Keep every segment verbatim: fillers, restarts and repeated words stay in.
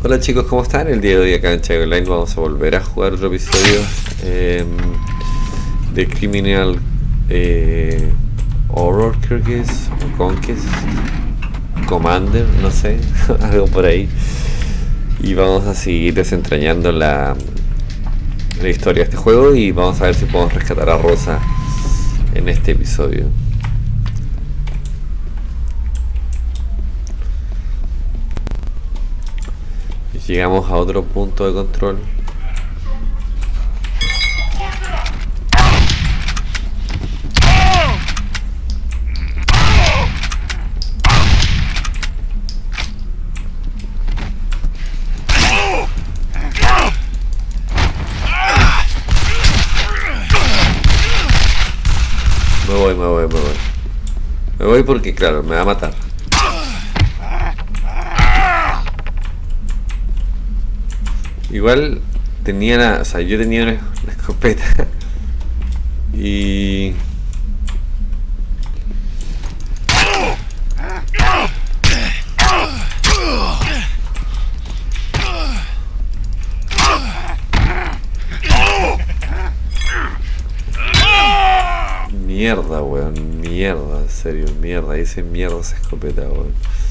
Hola chicos, ¿cómo están? El día de hoy acá en Chai Online vamos a volver a jugar otro episodio eh, de Criminal eh, Horror, creo que es, o Conquest Commander, no sé, algo por ahí. Y vamos a seguir desentrañando la, la historia de este juego y vamos a ver si podemos rescatar a Rosa en este episodio. Llegamos a otro punto de control. Me voy, me voy, me voy. Me voy porque claro, me va a matar. Igual tenía la, o sea, yo tenía una, una escopeta y mierda, weón, mierda, en serio, mierda, hice mierda esa escopeta, weón.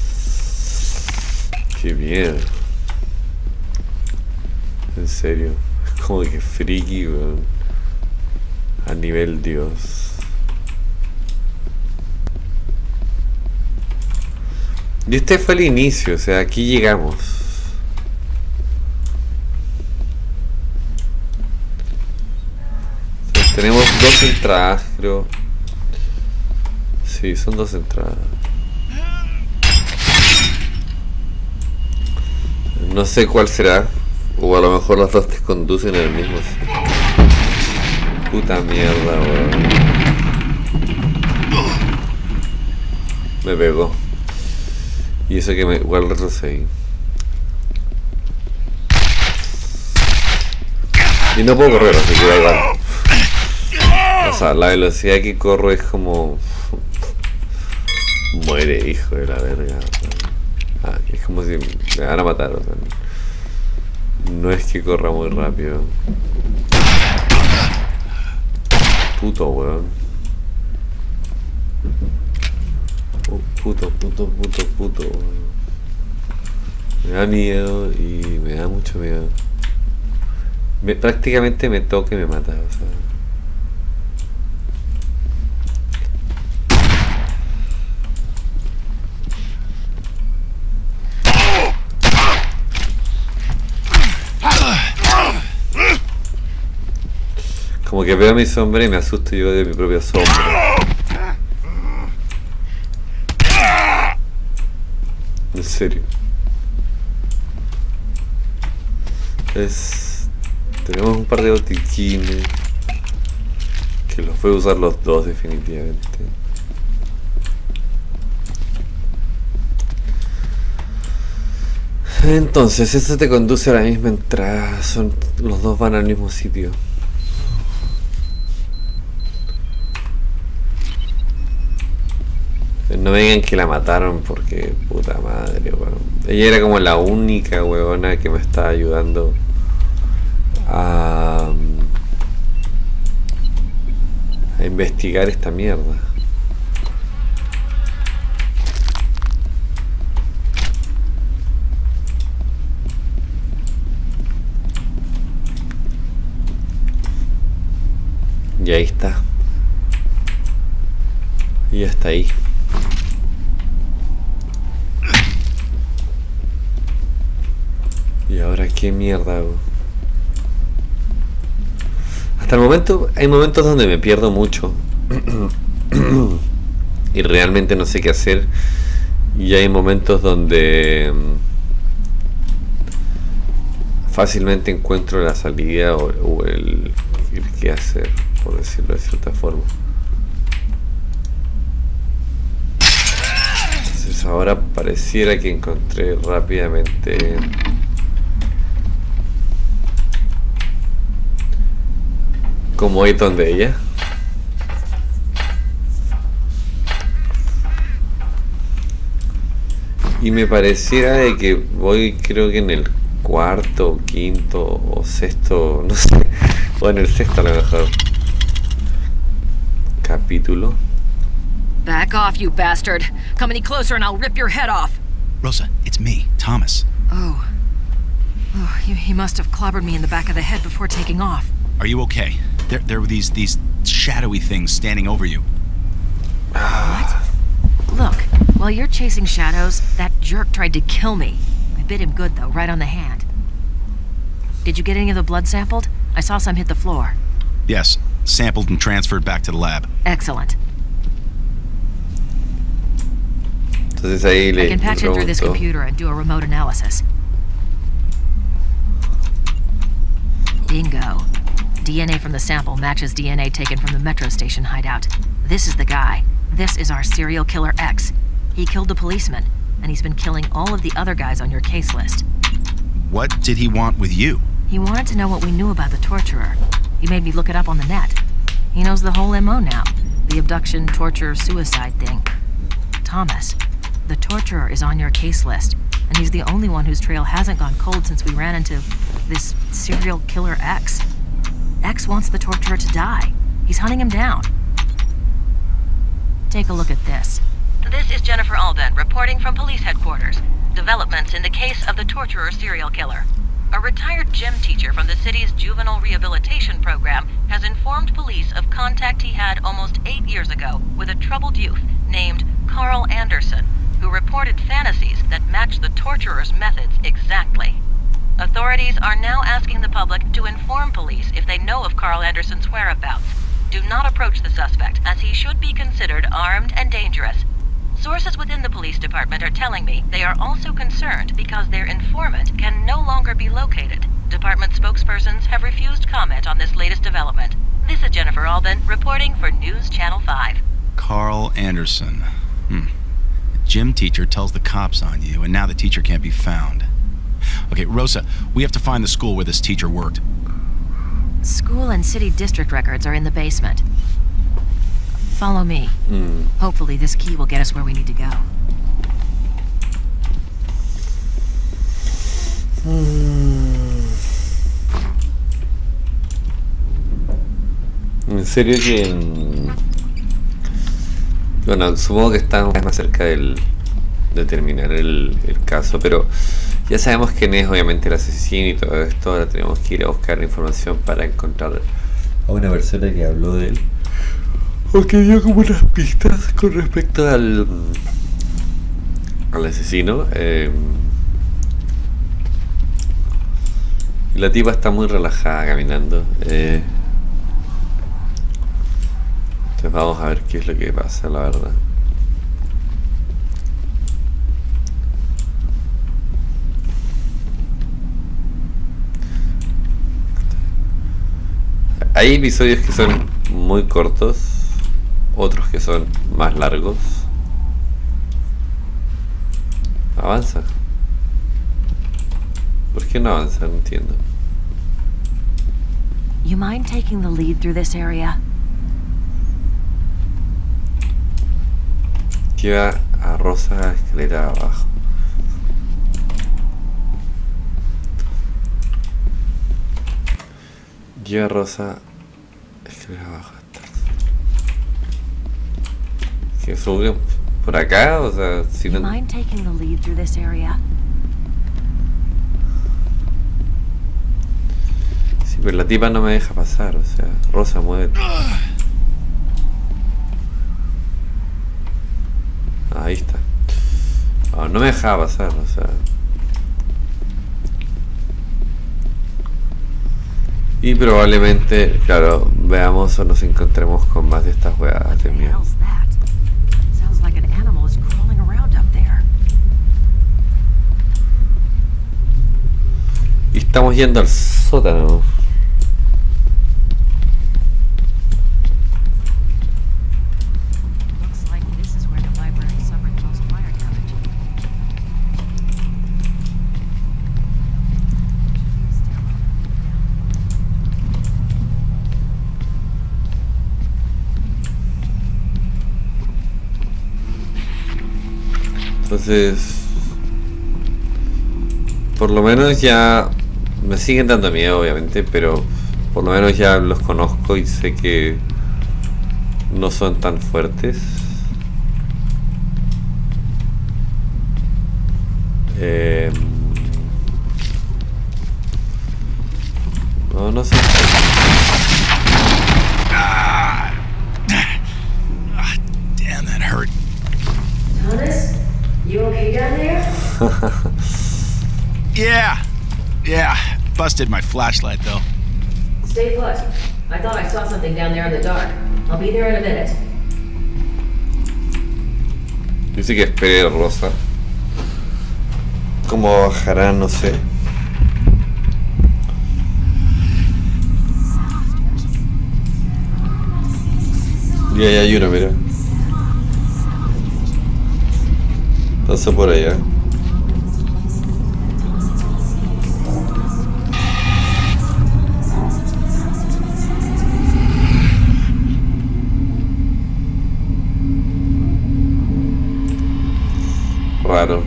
Qué mierda. En serio, es como que friki, weón. A nivel Dios. Y este fue el inicio, o sea, aquí llegamos. O sea, tenemos dos entradas, creo. Sí, son dos entradas. No sé cuál será. O a lo mejor las dos te conducen en el mismo sitio. Puta mierda, weón. Me pegó. Y eso que me igual retrocedí. Y no puedo correr, así que da igual. O sea, la velocidad que corro es como... Muere, hijo de la verga. Ah, es como si me van a matar, o sea. No es que corra muy rápido. Puto, weón. Oh, puto, puto, puto, puto, weón. Me da miedo y me da mucho miedo. Me, prácticamente me toca y me mata, o sea. Como que veo a mi sombra y me asusto yo de mi propia sombra. En serio. Es... Tenemos un par de botiquines que los voy a usar los dos definitivamente. Entonces, eso te conduce a la misma entrada. Son, los dos van al mismo sitio. No me digan que la mataron porque puta madre, weón. Ella era como la única weona que me estaba ayudando a, a investigar esta mierda. Y ahí está. Y ya está ahí. ¿Y ahora qué mierda hago? Hasta el momento hay momentos donde me pierdo mucho y realmente no sé qué hacer, y hay momentos donde fácilmente encuentro la salida o, o el, el qué hacer, por decirlo de cierta forma. Entonces ahora pareciera que encontré rápidamente como ir donde ella. Y me pareciera de que voy, creo que en el cuarto, quinto o sexto, no sé, o en el sexto a lo mejor capítulo. Back off, you bastard. Come any closer and I'll rip your head off. Rosa, it's me, Thomas. Oh. Oh, he, he must have clobbered me in the back of the head before taking off. Are you okay? There, there were these, these shadowy things standing over you. What? Look, while you're chasing shadows, that jerk tried to kill me. I bit him good, though, right on the hand. Did you get any of the blood sampled? I saw some hit the floor. Yes, sampled and transferred back to the lab. Excellent. Entonces ahí le I can patch in through this pregunto, computer and do a remote analysis. Bingo. D N A from the sample matches D N A taken from the metro station hideout. This is the guy. This is our serial killer X. He killed the policeman, and he's been killing all of the other guys on your case list. What did he want with you? He wanted to know what we knew about the torturer. He made me look it up on the net. He knows the whole M O now. The abduction, torture, suicide thing. Thomas, the torturer is on your case list, and he's the only one whose trail hasn't gone cold since we ran into this serial killer X. X wants the torturer to die. He's hunting him down. Take a look at this. This is Jennifer Alban reporting from police headquarters. Developments in the case of the torturer serial killer. A retired gym teacher from the city's juvenile rehabilitation program has informed police of contact he had almost eight years ago with a troubled youth named Carl Anderson, who reported fantasies that match the torturer's methods exactly. Authorities are now asking the public to inform police if they know of Carl Anderson's whereabouts. Do not approach the suspect, as he should be considered armed and dangerous. Sources within the police department are telling me they are also concerned because their informant can no longer be located. Department spokespersons have refused comment on this latest development. This is Jennifer Alban reporting for News Channel five. Carl Anderson. Hmm. The gym teacher tells the cops on you, and now the teacher can't be found. Okay, Rosa, we have to find the school where this teacher worked. School and city district records are in the basement. Follow me. Mm. Hopefully this key will get us where we need to go. Mm. En serio que... mm, Bueno, supongo que estamos más cerca del, de terminar el, el caso, pero ya sabemos quién es obviamente el asesino y todo esto. Ahora tenemos que ir a buscar información para encontrar a una persona que habló de él o que dio como unas pistas con respecto al al asesino. Eh, y la tipa está muy relajada caminando. Eh, entonces vamos a ver qué es lo que pasa, la verdad. Hay episodios que son muy cortos, otros que son más largos. Avanza. ¿Por qué no avanza? No entiendo. You mind taking the lead through this area? Lleva a Rosa escalera abajo. Lleva a Rosa escalera abajo. ¿Que sube por acá? O sea, si You no... mind taking the lead through this area? Sí, pero la tipa no me deja pasar, o sea, Rosa, muévete. Ahí está. Oh, no me dejaba pasar, o sea. Y probablemente, claro, veamos o nos encontremos con más de estas hueadas de miedo. Hell's that? Sounds like an animal is crawling around up there. Y estamos yendo al sótano. Looks like this is where the library suffered most fire damage. Entonces, por lo menos ya me siguen dando miedo, obviamente, pero por lo menos ya los conozco y sé que no son tan fuertes. Eh, no, no sé. Ah, damn, that hurt. Thomas, you okay down there? Yeah, yeah. Busted my flashlight though. Stay put. I thought I saw something down there in the dark. I'll be there in a minute. Dice que espere Rosa. ¿Cómo bajará? No sé. Ya, ya hay uno, mira. Pasó por allá. Raro.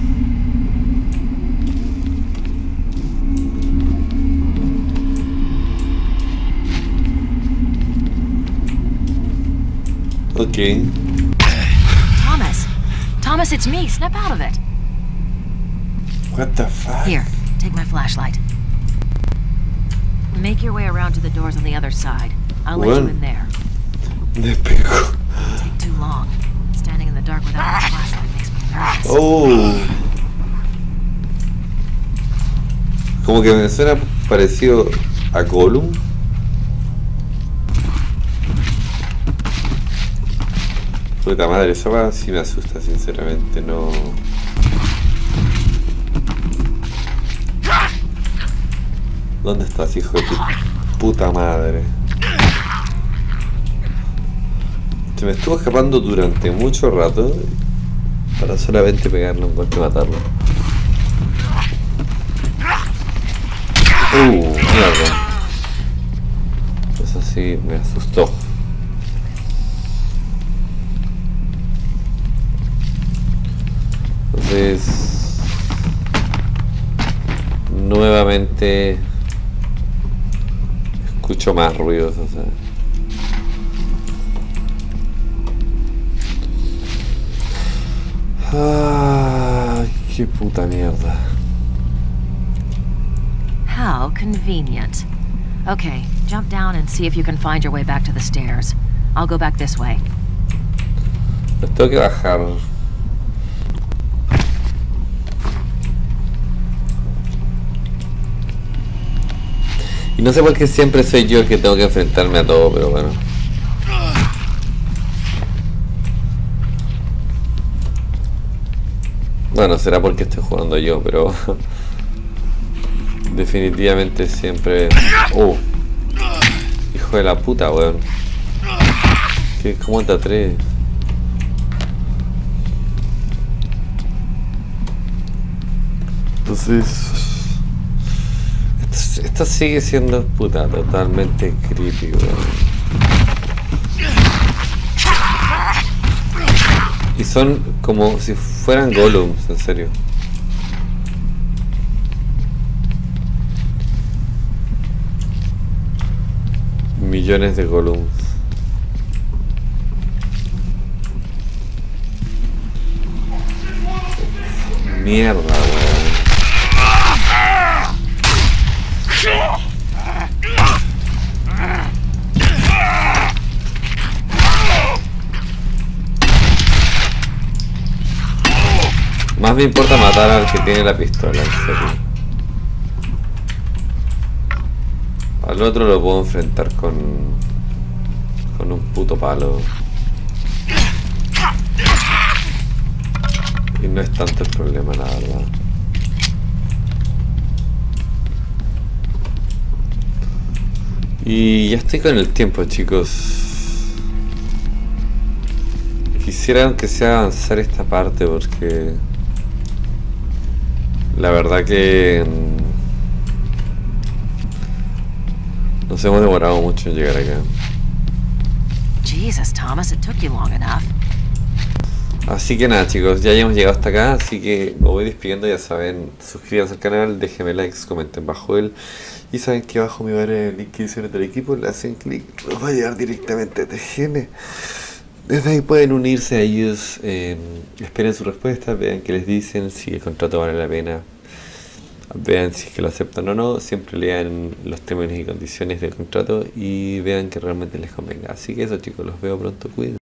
Okay. Thomas! Thomas, it's me! Snap out of it! What the fuck? Here, take my flashlight. Make your way around to the doors on the other side. I'll let What? you in there. Me pegó. It'll take too long. Standing in the dark without a flashlight makes me nervous. Oh. Como que me suena parecido a Gollum. Puta madre, esa va sí me asusta, sinceramente, no. ¿Dónde estás, hijo de tu puta madre? Se me estuvo escapando durante mucho rato para solamente pegarle un golpe y matarlo. Uh, mierda. Eso sí me asustó. Entonces, nuevamente escucho más ruidos, o sea. Ah, qué puta mierda. How convenient. Okay, jump down and see if you can find your way back to the stairs. I'll go back this way. Los tengo que bajar. Y no sé por qué siempre soy yo el que tengo que enfrentarme a todo, pero bueno. Bueno, será porque estoy jugando yo, pero definitivamente siempre... ¡Oh! Hijo de la puta, weón. ¿Qué, ¿Cómo te atreves? Entonces... Esto, esto sigue siendo, puta, totalmente creepy, weón. Y son como si fueran golems, en serio. Millones de golems. Mierda, weón. Más me importa matar al que tiene la pistola, en serio. Al otro lo puedo enfrentar con... con un puto palo. Y no es tanto el problema, la verdad. Y ya estoy con el tiempo, chicos. Quisiera aunque sea avanzar esta parte porque... la verdad que... nos hemos demorado mucho en llegar acá. Jesus, Thomas, it took you long enough. Así que nada chicos, ya hemos llegado hasta acá, así que me voy despidiendo. Ya saben, suscríbanse al canal, déjenme likes, comenten bajo él. Y saben que abajo me va a dar el link que hicieron del equipo, le hacen clic, los va a llevar directamente a T G N. Desde ahí pueden unirse a ellos, eh, esperen su respuesta, vean qué les dicen, si el contrato vale la pena, vean si es que lo aceptan o no, siempre lean los términos y condiciones del contrato y vean que realmente les convenga. Así que eso chicos, los veo pronto, cuídense.